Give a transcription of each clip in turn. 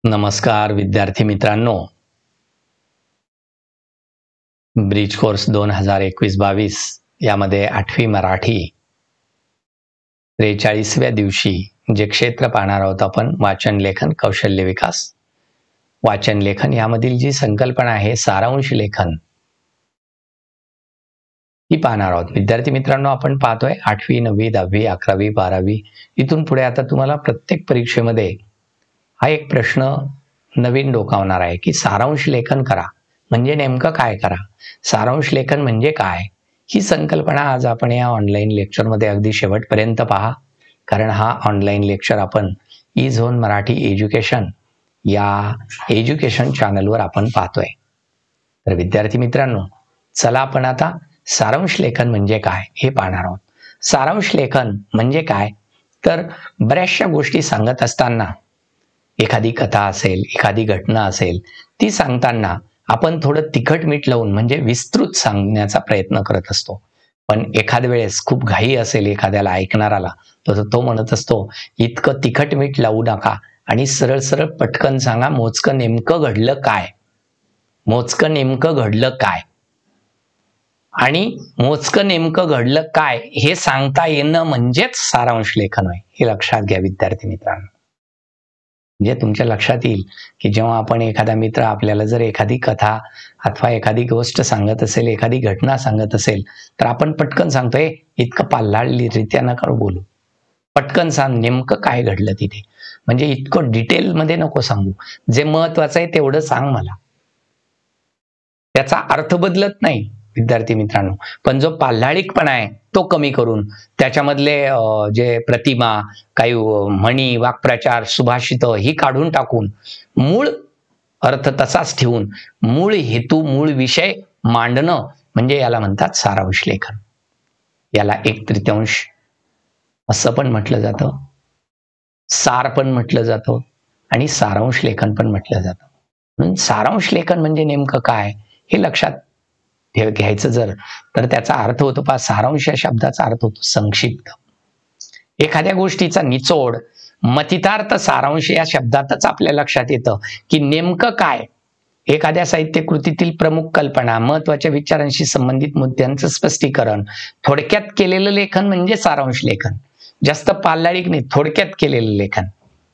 नमस्कार विद्यार्थी मित्रांनो, ब्रिज कोर्स 2021-22 यामध्ये 8वी मराठी 43व्या दिवशी जे क्षेत्र पाहणार आहोत आपण वाचन लेखन कौशल्य विकास. वाचन लेखन यामधील जी संकल्पना आहे सारांश लेखन ही पाहणार आहोत. विद्यार्थी मित्रांनो, आपण पाहतोय 8वी 9वी 10वी 11वी 12वी इथून पुढे आता तुम्हाला प्रत्येक परीक्षेमध्ये हा एक प्रश्न नवीन डोकावणार आहे की सारांश लेखन करा म्हणजे नेमकं काय करा, सारांश लेखन म्हणजे काय, ही संकल्पना आज आपण या ऑनलाईन लेक्चरमध्ये अगदी शेवटपर्यंत पहा. कारण हा ऑनलाईन लेक्चर आपण ई-झोन मराठी एज्युकेशन या एज्युकेशन चॅनलवर आपण पाहतोय. तर विद्यार्थी मित्रांनो, चला आपण आता सारांश लेखन म्हणजे काय हे पाहणार आहोत. सारांश लेखन म्हणजे काय, तर बऱ्याचशा गोष्टी सांगत असताना, एखादी कथा असेल, एखादी घटना असेल, ती सांगताना आपण थोडं तिखट मीठ लावून म्हणजे विस्तृत सांगण्याचा प्रयत्न करत असतो. पण एखाद्या वेळेस खूप घाई असेल एखाद्याला ऐकणाराला, तर तो म्हणत असतो इतकं तिखट मीठ लावू नका आणि सरळ सरळ पटकन सांगा मोजकं नेमकं घडलं काय, मोजकं नेमकं घडलं काय. आणि मोजकं नेमकं घडलं काय हे सांगता येणं म्हणजेच सारांश लेखन आहे, हे लक्षात घ्या विद्यार्थी मित्रांनो. म्हणजे तुमच्या लक्षात येईल की जेव्हा आपण एखादा मित्र आपल्याला जर एखादी कथा अथवा एखादी गोष्ट सांगत असेल, एखादी घटना सांगत असेल, तर आपण पटकन सांगतोय इतकं पाल्हाळरीत्या नका बोलू, पटकन सांग नेमकं काय घडलं तिथे, म्हणजे इतकं डिटेलमध्ये नको सांगू, जे महत्वाचं आहे तेवढं सांग मला. त्याचा अर्थ बदलत नाही विद्यार्थी मित्रांनो, पण जो पाल्हाळिकपणा आहे तो कमी करून त्याच्यामधले जे प्रतिमा, काही म्हणी, वाक्प्रचार, सुभाषित ही काढून टाकून मूळ अर्थ तसाच ठेवून मूळ हेतू, मूळ विषय मांडणं म्हणजे याला म्हणतात सारांश लेखन. याला 1/3 असं पण म्हटलं जातं, सार पण म्हटलं जातं आणि सारांश लेखन पण म्हटलं जातं. म्हणून सारांश लेखन म्हणजे नेमकं काय हे लक्षात घ्यायचं जर, तर त्याचा अर्थ होतो पहा, सारांश या शब्दाचा अर्थ होतो संक्षिप्त. एखाद्या गोष्टीचा निचोड, मतितार्थ सारांश या शब्दातच आपल्या लक्षात येतं की नेमकं काय. एखाद्या साहित्य कृतीतील प्रमुख कल्पना, महत्वाच्या विचारांशी संबंधित मुद्द्यांचं स्पष्टीकरण थोडक्यात केलेलं लेखन म्हणजे सारांश लेखन. जास्त पाल्हाळिक नाही, थोडक्यात केलेलं लेखन.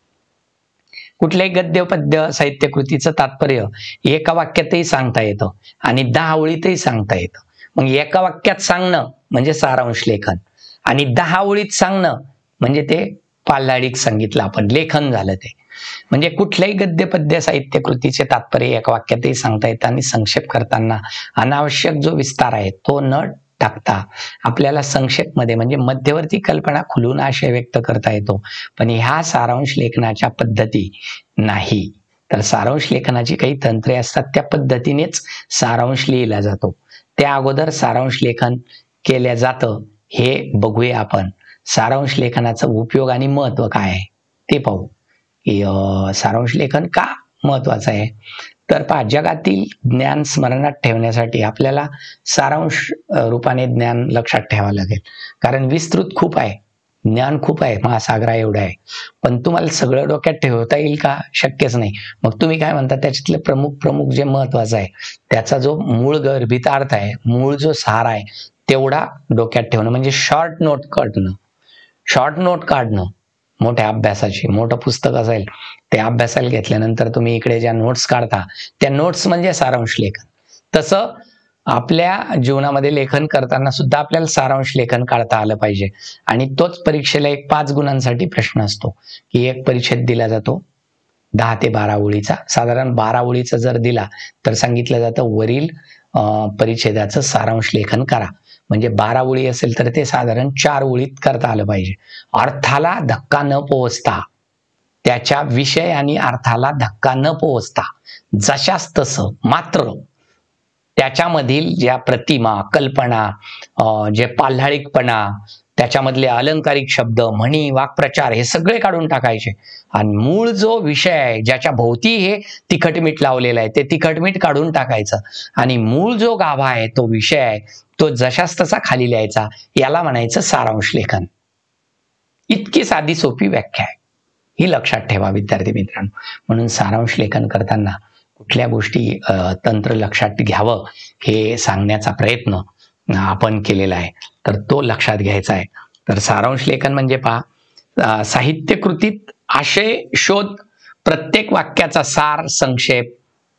कुठल्याही गद्य पद्य साहित्य कृतीचं तात्पर्य एका वाक्यातही सांगता येतं आणि 10 ओळीतही सांगता येतं. मग एका वाक्यात सांगणं म्हणजे सारांश लेखन आणि 10 ओळीत सांगणं म्हणजे ते पाल्हाळिक सांगितलं आपण, लेखन झालं ते. म्हणजे कुठल्याही गद्य पद्य साहित्य कृतीचे तात्पर्य एका वाक्यातही सांगता येतं आणि संक्षेप करताना अनावश्यक जो विस्तार आहे तो न टाकता आपल्याला संक्षेप मध्ये म्हणजे मध्यवर्ती कल्पना खुलून आशय व्यक्त करता येतो. पण ह्या सारांश लेखनाच्या पद्धती नाही. तर सारांश लेखनाची काही तंत्रे असतात, त्या पद्धतीनेच सारांश लिहिला जातो. त्या अगोदर सारांश लेखन केल्या जातं हे बघूया आपण. सारांश लेखनाचा उपयोग आणि महत्व काय आहे ते पाहू. की सारांश लेखन का महत्वाचं आहे, तर पहा, जगातील ज्ञान स्मरणात ठेवण्यासाठी आपल्याला सारांश रूपाने ज्ञान लक्षात ठेवावं लागेल. कारण विस्तृत खूप आहे, ज्ञान खूप आहे, महासागरा एवढं आहे, पण तुम्हाला सगळं डोक्यात ठेवता येईल का, शक्यच नाही. मग तुम्ही काय म्हणता, त्याच्यातले प्रमुख जे महत्वाचं आहे त्याचा जो मूळ गर्भितार्थ आहे, मूळ जो सार आहे तेवढा डोक्यात ठेवणं म्हणजे शॉर्ट नोट काढणं. मोठ्या अभ्यासाची, मोठं पुस्तक असेल ते अभ्यासाला घेतल्यानंतर तुम्ही इकडे ज्या नोट्स काढता त्या नोट्स म्हणजे सारांश लेखन. तसं आपल्या जीवनामध्ये लेखन करताना सुद्धा आपल्याला सारांश लेखन काढता आलं पाहिजे. आणि तोच परीक्षेला एक 5 गुणांसाठी प्रश्न असतो की एक परिच्छेद दिला जातो 10 ते 12 ओळीचा. साधारण 12 ओळीचा जर दिला तर सांगितलं जातं वरील परिच्छेदाचं सारांश लेखन करा. म्हणजे 12 ओळी असेल तर ते साधारण 4 ओळीत करता आलं पाहिजे. अर्थाला धक्का न पोहोचता, त्याच्या विषय आणि अर्थाला धक्का न पोहोचता जशास तसं, मात्र त्याच्यामधील ज्या प्रतिमा, कल्पना, जे पाल्हाळिकपणा, त्याच्यामधले अलंकारिक शब्द, म्हणी, वाक्प्रचार हे सगळे काढून टाकायचे आणि मूळ जो विषय आहे ज्याच्या भोवती हे तिखटमीठ लावलेलं आहे ते तिखटमीठ काढून टाकायचं आणि मूळ जो गाभा आहे, तो विषय आहे, तो जशास तसा खाली लिहायचा. याला म्हणायचं सारांश लेखन. इतकी साधी सोपी व्याख्या आहे. ही लक्षात ठेवा विद्यार्थी मित्रांनो. म्हणून सारांश लेखन करताना कुठल्या गोष्टी तंत्र लक्षात घ्यावं हे सांगण्याचा प्रयत्न आपण केलेला आहे, तर तो लक्षात घ्यायचा आहे. तर सारांश लेखन म्हणजे पहा, साहित्य कृतीत आशय शोध, प्रत्येक वाक्याचा सार, संक्षेप,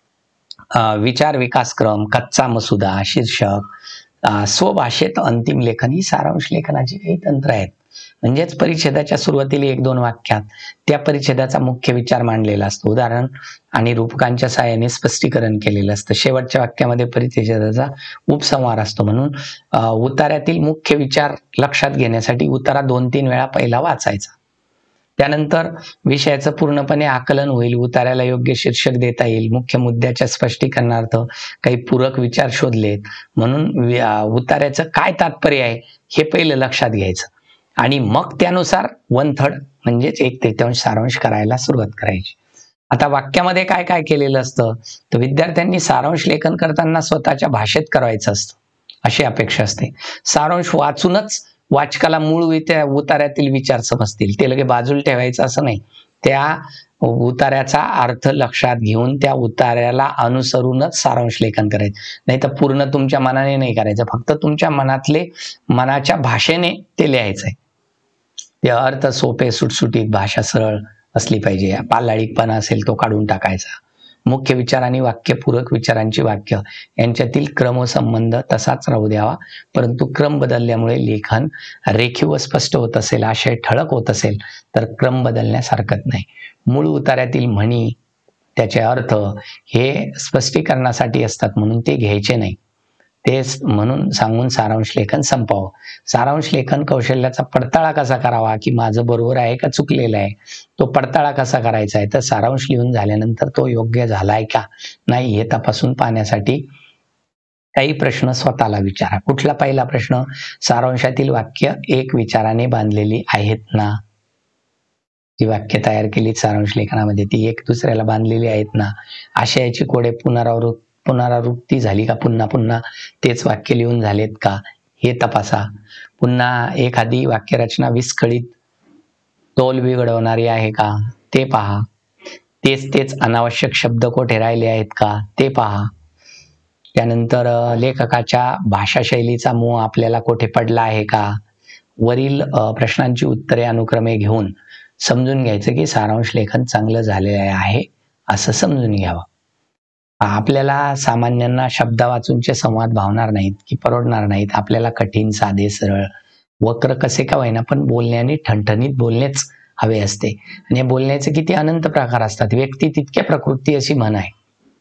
विचार विकास क्रम, कच्चा मसुदा, शीर्षक, स्वभाषेत अंतिम लेखन ही सारांश लेखनाची काही तंत्र आहेत. म्हणजेच परिच्छेदाच्या सुरुवातीला 1-2 वाक्यात त्या परिच्छेदाचा मुख्य विचार मांडलेला असतो, उदाहरण आणि रूपकांच्या सहाय्याने स्पष्टीकरण केलेलं असतं. शेवटच्या वाक्यामध्ये परिच्छेदाचा उपसंहार असतो. म्हणून उतार्यातील मुख्य विचार लक्षात घेण्यासाठी उतारा 2-3 वेळा पहिला वाचायचा. त्यानंतर विषयाचं पूर्णपणे आकलन होईल, उतार्याला योग्य शीर्षक देता येईल, मुख्य मुद्द्याच्या स्पष्टीकरणार्थ काही पूरक विचार शोधलेत, म्हणून उतार्याचं काय तात्पर्य आहे हे पहिलं लक्षात घ्यायचं आणि मग त्यानुसार 1/3 म्हणजेच 1/3 सारांश करायला सुरुवात करायची. आता वाक्यामध्ये काय काय केलेलं असतं, तर विद्यार्थ्यांनी सारांश लेखन करताना स्वतःच्या भाषेत करायचं असतं अशी अपेक्षा असते. सारांश वाचूनच वाचकाला मूळ उतार्यातील विचार समजतील, ते लगे बाजूला ठेवायचं असं नाही. त्या उतार्याचा अर्थ लक्षात घेऊन त्या उतार्याला अनुसरूनच सारांश लेखन करायचं, नाही तर पूर्ण तुमच्या मनाने नाही करायचं, फक्त तुमच्या मनाच्या भाषेने ते लिहायचंय. ते अर्थ सोपे, सुटसुटीत, भाषा सरळ असली पाहिजे. पालाळिकपणा असेल तो काढून टाकायचा. मुख्य विचार आणि वाक्यपूरक विचारांची वाक्य यांच्यातील क्रमसंबंध तसाच राहू द्यावा, परंतु क्रम बदलल्यामुळे लेखन रेखीव व स्पष्ट होत असेल, आशय ठळक होत असेल तर क्रम बदलण्यास हरकत नाही. मूळ उतार्यातील म्हणी, त्याचे अर्थ हे स्पष्टीकरणासाठी असतात, म्हणून ते घ्यायचे नाही. तेच म्हणून सांगून सारांश लेखन संपावं. सारांश लेखन कौशल्याचा पडताळा कसा करावा, की माझं बरोबर आहे का चुकलेलं आहे, तो पडताळा कसा करायचा आहे, तर सारांश लिहून झाल्यानंतर तो योग्य झालाय का नाही हे तपासून पाहण्यासाठी काही प्रश्न स्वतःला विचारा. कुठला पहिला प्रश्न, सारांशातील वाक्य एक विचाराने बांधलेली आहेत ना? जी वाक्य तयार केली सारांश लेखनामध्ये ती एक दुसऱ्याला बांधलेली आहेत ना? आशयाची कोडे पुनरावृत्ती झाली का, पुन्हा पुन्हा तेच वाक्य लिहून झालेत का हे तपासा. पुन्हा एखादी वाक्यरचना विस्कळीत, तोल बिघडवणारी आहे का ते पहा. तेच अनावश्यक शब्द कोठे राहिले आहेत का ते पहा. त्यानंतर लेखकाच्या भाषाशैलीचा मोह आपल्याला कोठे पडला आहे का. वरील प्रश्नांची उत्तरे अनुक्रमे घेऊन समजून घ्यायचं की सारांश लेखन चांगलं झालेलं आहे असं समजून घ्यावं. आपल्याला सामान्यांना शब्द वाचूनचे संवाद भावणार नाहीत की परवडणार नाहीत. आपल्याला कठीण, साधे, सरळ, वक्र कसे का होईना पण बोलण्याने ठणठणीत बोलणेच हवे असते. आणि या बोलण्याचे किती अनंत प्रकार असतात. व्यक्ती तितक्या प्रकृती अशी म्हण आहे.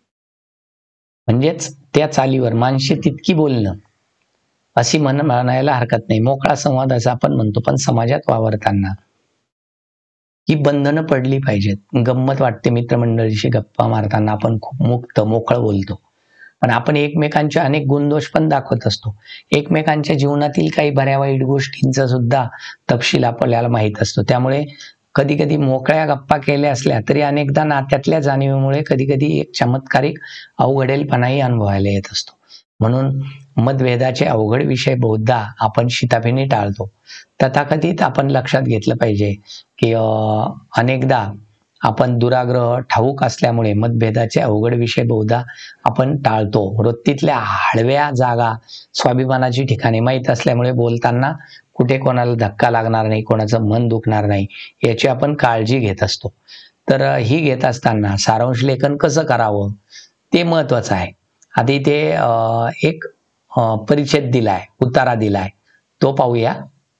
म्हणजेच त्या चालीवर माणसे तितकी बोलणं अशी म्हणायला हरकत नाही. मोकळा संवाद असं आपण म्हणतो, पण समाजात वावरताना ही बंधनं पडली पाहिजेत. गंमत वाटते मित्रमंडळीशी गप्पा मारताना आपण खूप मुक्त मोकळं बोलतो, पण आपण एकमेकांचे अनेक गुणदोष पण दाखवत असतो. एकमेकांच्या जीवनातील काही बऱ्या वाईट गोष्टींचा सुद्धा तपशील आपल्याला माहीत असतो. त्यामुळे कधी कधी मोकळ्या गप्पा केल्या असल्या तरी अनेकदा नात्यातल्या जाणीवेमुळे कधी कधी एक चमत्कारिक अवघडेलपणाही अनुभवायला येत असतो. म्हणून मतभेदाचे अवघड विषय बहुधा आपण शिताफीने टाळतो. तथाकथित आपण लक्षात घेतलं पाहिजे की अनेकदा आपण दुराग्रह ठाऊक असल्यामुळे मतभेदाचे अवघड विषय बहुधा आपण टाळतो. वृत्तीतल्या हळव्या जागा, स्वाभिमानाची ठिकाणे माहीत असल्यामुळे बोलताना कुठे कोणाला धक्का लागणार नाही, कोणाचं मन दुखणार नाही याची आपण काळजी घेत असतो. तर ही घेत असताना सारांश लेखन कसं करावं ते महत्वाचं आहे. आधी ते एक परिच्छेद दिलाय, उतारा दिलाय, तो पाहूया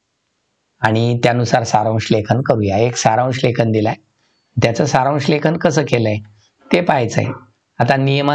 आणि त्यानुसार सारांश लेखन करूया. एक सारांश लेखन दिलाय, त्याचं सारांश लेखन कसं केलंय ते पाहायचंय. आता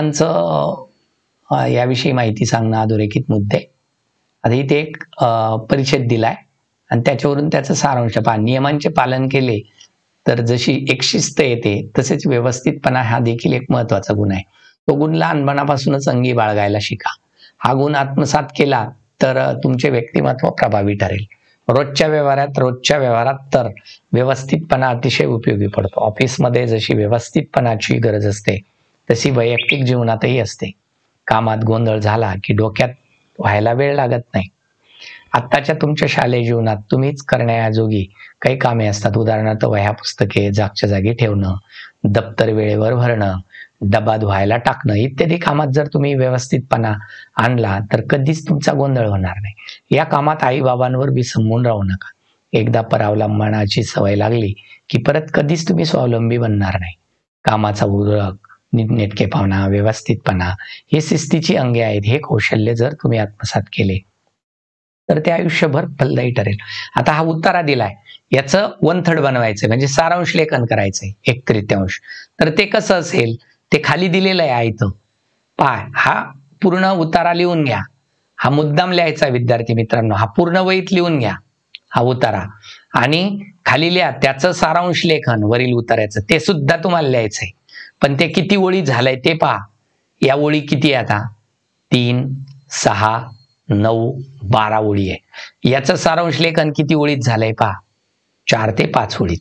नियमांचं याविषयी माहिती सांगणं, अधोरेखित मुद्दे. आता इथे एक परिच्छेद दिलाय आणि त्याच्यावरून त्याचं सारांश पहा. नियमांचे पालन केले तर जशी एक शिस्त येते तसेच व्यवस्थितपणा हा देखील एक महत्वाचा गुण आहे. तो गुण लहानपणापासूनच अंगी बाळगायला शिका. हा गुण आत्मसात केला तर तुमचे व्यक्तिमत्व प्रभावी ठरेल. रोजच्या व्यवहारात तर व्यवस्थितपणा अतिशय उपयोगी पडतो. ऑफिसमध्ये जशी व्यवस्थितपणाची गरज असते तशी वैयक्तिक जीवनातही असते. कामात गोंधळ झाला की डोक्यात व्हायला वेळ लागत नाही. आत्ताच्या तुमच्या शालेय जीवनात तुम्हीच करण्याजोगी काही कामे असतात. उदाहरणार्थ वह्या पुस्तके जागच्या जागी ठेवणं, दप्तर वेळेवर भरणं, डबा धुवायला टाकणं इत्यादी कामात जर तुम्ही व्यवस्थितपणा आणला तर कधीच तुमचा गोंधळ होणार नाही. या कामात आई बाबांवर विसंबून राहू नका. एकदा परावलंबनाची सवय लागली की परत कधीच तुम्ही स्वावलंबी बनणार नाही. कामाचा उरक, नीटनेटकेपणा, व्यवस्थितपणा हे शिस्तीची अंगे आहेत. हे कौशल्य जर तुम्ही आत्मसात केले तर ते आयुष्यभर फलदायी ठरेल. आता हा उत्तरा दिलाय, याचं 1/3 बनवायचंय म्हणजे सारांश लेखन करायचंय 1/3. तर ते कसं असेल, ते खाली दिलेलं आहे आयतं. पहा, हा पूर्ण उतारा लिहून घ्या. हा मुद्दाम लिहायचा विद्यार्थी मित्रांनो. हा पूर्ण वहीत लिहून घ्या हा उतारा, आणि खाली लिहा त्याचं सारांश लेखन वरील उतार्याचं, ते सुद्धा तुम्हाला लिहायचंय. पण ते किती ओळी झालंय ते पहा. या ओळी किती आहे आता? 3, 6, 9, 12 ओळी आहे. याचं सारांश लेखन किती ओळीत झालंय पहा. 4 ते 5 ओळीत.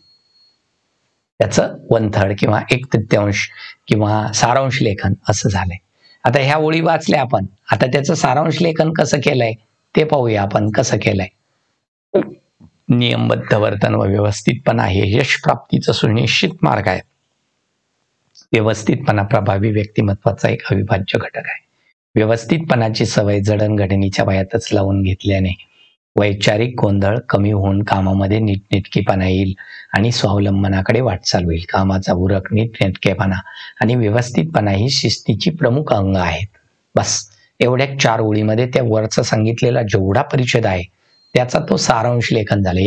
त्याचं 1/3 किंवा 1/3 किंवा सारांश लेखन असं झालंय. आता ह्या ओळी वाचल्या आपण. आता त्याचं सारांश लेखन कसं केलंय ते पाहूया आपण कसं केलंय. नियमबद्ध वर्तन व व्यवस्थितपणा हे यश प्राप्तीचं सुनिश्चित मार्ग आहे. व्यवस्थितपणा प्रभावी व्यक्तिमत्वाचा एक अविभाज्य घटक आहे. व्यवस्थितपणाची सवय जडणघडणीच्या वयातच लावून घेतल्याने वैचारिक गोंधळ कमी होऊन कामामध्ये नीटनेटकेपणा येईल आणि स्वावलंबनाकडे वाटचाल होईल. कामाचा उरक, नीटनेटकेपणा आणि व्यवस्थितपणा ही शिस्तीची प्रमुख अंग आहेत. बस एवढ्या 4 ओळीमध्ये त्या वरचा सांगितलेला जेवढा परिच्छेद आहे त्याचा तो सारांश लेखन झालं.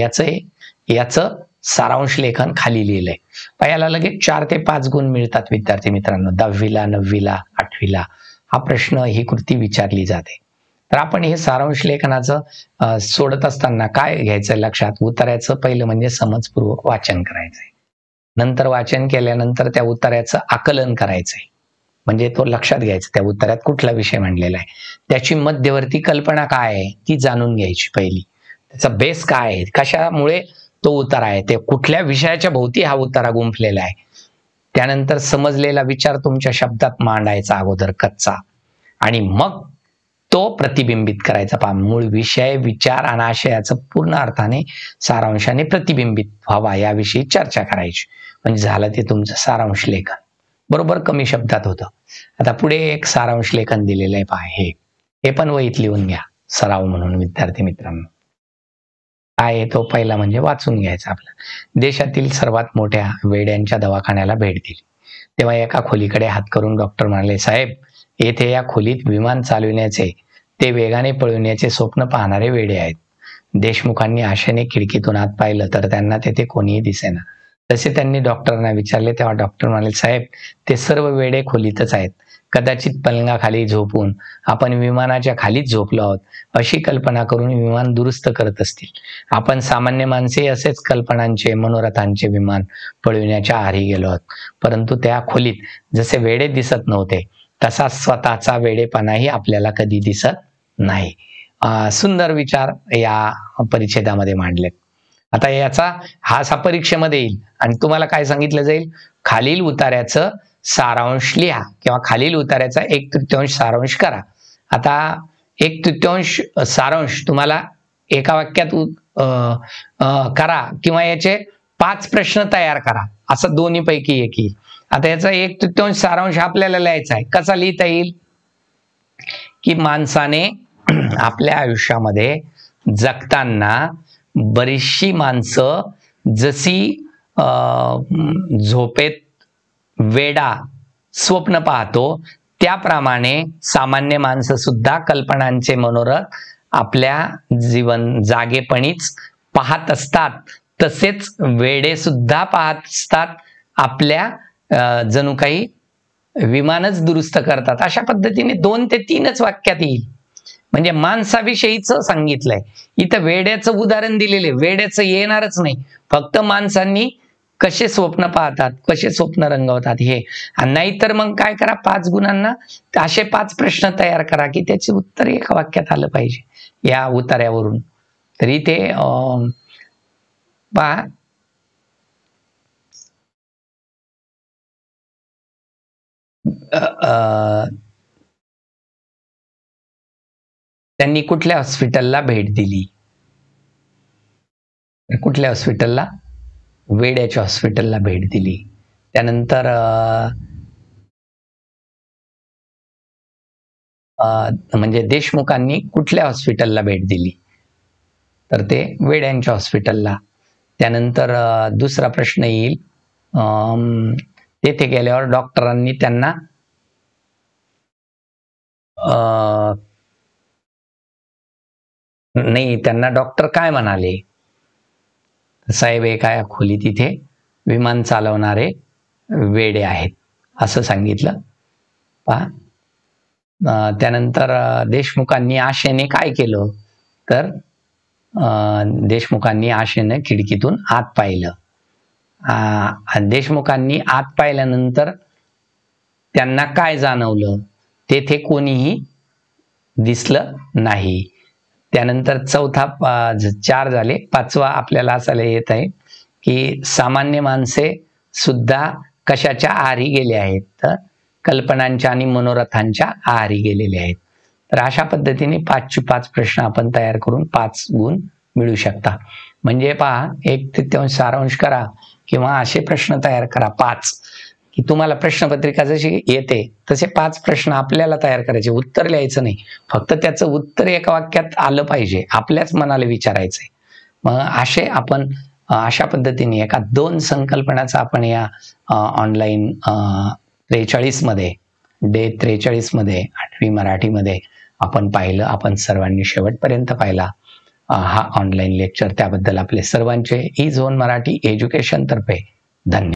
याचं सारांश लेखन खाली लिहिलंय. याला लगेच 4 ते 5 गुण मिळतात विद्यार्थी मित्रांनो. 10वीला, 9वीला, 8वीला हा प्रश्न ही कृती विचारली जाते. तर आपण हे सारांश लेखनाचं सोडत असताना काय घ्यायचं लक्षात? उतार्याचं पहिलं म्हणजे समजपूर्वक वाचन करायचंय. नंतर वाचन केल्यानंतर त्या उतार्याचं आकलन करायचंय. म्हणजे तो लक्षात घ्यायचा त्या उत्तरात कुठला विषय मांडलेला आहे, त्याची मध्यवर्ती कल्पना काय आहे ती जाणून घ्यायची पहिली. त्याचा बेस काय आहे, कशामुळे तो उतारा आहे, ते कुठल्या विषयाच्या भोवती हा उतारा गुंफलेला आहे. त्यानंतर समजलेला विचार तुमच्या शब्दात मांडायचा अगोदर कच्चा, आणि मग तो प्रतिबिंबित करायचा. पहा, मूळ विषय, विचार आणि आशयाचं पूर्ण अर्थाने सारांशाने प्रतिबिंबित व्हावा याविषयी चर्चा करायची. म्हणजे झालं ते तुमचं सारांश लेखन. बरोबर कमी शब्दात होतं. आता पुढे एक सारांश लेखन दिलेलं आहे पहा. हे पण वहीत लिहून घ्या सराव म्हणून विद्यार्थी मित्रांनो. काय आहे तो? पहिला म्हणजे वाचून घ्यायचा आपला. देशातील सर्वात मोठ्या वेड्यांच्या दवाखान्याला भेट दिली तेव्हा एका खोलीकडे हात करून डॉक्टर म्हणाले, साहेब, येथे या खोलीत विमान चालविण्याचे, ते वेगाने पळविण्याचे स्वप्न पाहणारे वेडे आहेत. देशमुखांनी आशेने खिडकीतून आत पाहिलं तर त्यांना तेथे कोणीही दिसेना. तसे त्यांनी डॉक्टरांना विचारले तेव्हा डॉक्टर म्हणाले, साहेब, ते सर्व वेडे खोलीतच आहेत. कदाचित पलंगाखाली झोपून आपण विमानाच्या खालीच झोपलो आहोत अशी कल्पना करून विमान दुरुस्त करत असतील. आपण सामान्य माणसे असेच कल्पनांचे, मनोरथांचे विमान पळविण्याच्या आहारी गेलो आहोत. परंतु त्या खोलीत जसे वेडे दिसत नव्हते तसा स्वतःचा वेडेपणाही आपल्याला कधी दिसत नाही. सुंदर विचार या परिच्छेदामध्ये मांडलेत. आता याचा हा असा परीक्षेमध्ये येईल आणि तुम्हाला काय सांगितलं जाईल? खालील उतार्याचं सारांश लिहा किंवा खालील उतार्याचा 1/3 सारांश करा. आता 1/3 सारांश तुम्हाला एका वाक्यात करा किंवा याचे 5 प्रश्न तयार करा, असं दोन्ही पैकी एक येईल. आता याचा 1/3 सारांश आपल्याला लिहायचा आहे. कसा लिहिता येईल? की माणसाने आपल्या आयुष्यामध्ये जगताना बरीचशी माणसं जशी झोपेत वेडा स्वप्न पाहतो त्याप्रमाणे सामान्य माणसं सुद्धा कल्पनांचे मनोरथ आपल्या जीवन जागेपणीच पाहत असतात. तसेच वेडे सुद्धा पाहत असतात आपल्या जणू काही विमानच दुरुस्त करतात. अशा पद्धतीने 2 ते 3च वाक्यात येईल. म्हणजे माणसाविषयीच सांगितलंय. इथं वेड्याचं उदाहरण दिलेले, वेड्याचं येणारच नाही. फक्त माणसांनी कसे स्वप्न पाहतात, कसे स्वप्न रंगवतात हे. नाहीतर मग काय करा, 5 गुणांना असे 5 प्रश्न तयार करा की त्याचे उत्तर एका वाक्यात आलं पाहिजे या उतार्यावरून. तरी ते पहा, त्यांनी कुठल्या हॉस्पिटलला भेट दिली? कुठल्या हॉस्पिटलला? वेड्याच्या हॉस्पिटलला भेट दिली. त्यानंतर म्हणजे देशमुखांनी कुठल्या हॉस्पिटलला भेट दिली? तर ते वेड्यांच्या हॉस्पिटलला. त्यानंतर दुसरा प्रश्न येईल, तेथे गेल्यावर डॉक्टरांनी त्यांना त्यांना डॉक्टर काय म्हणाले? साहेब, एका खोलीत तिथे विमान चालवणारे वेडे आहेत असं सांगितलं. पहा, त्यानंतर देशमुखांनी आशेने काय केलं? तर देशमुखांनी आशेने खिडकीतून आत पाहिलं. देशमुखांनी आत पाहिल्यानंतर त्यांना काय जाणवलं? तेथे कोणीही दिसलं नाही. त्यानंतर चौथा 4 झाले. 5वा आपल्याला असायला येत आहे की सामान्य माणसे सुद्धा कशाच्या आहारी गेले आहेत? तर कल्पनांच्या आणि मनोरथांच्या आहारी गेलेले आहेत. तर अशा पद्धतीने 5चे 5 प्रश्न आपण तयार करून 5 गुण मिळू शकता. म्हणजे पहा, 1/3 सारांश करा किंवा असे प्रश्न तयार करा 5, की तुम्हाला प्रश्नपत्रिका जशी येते तसे 5 प्रश्न आपल्याला तयार करायचे. उत्तर लिहायचं नाही, फक्त त्याचं उत्तर एका वाक्यात आलं पाहिजे, आपल्याच मनाला विचारायचंय. मग असे आपण अशा पद्धतीने 2 संकल्पनाचा आपण या ऑनलाईन 43 मध्ये, डे 43 मध्ये 8वी मराठीमध्ये आपण पाहिलं. आपण सर्वांनी शेवटपर्यंत पाहिला हा ऑनलाईन लेक्चर. त्याबद्दल आपले सर्वांचे ई झोन मराठी एज्युकेशन तर्फे धन्यवाद.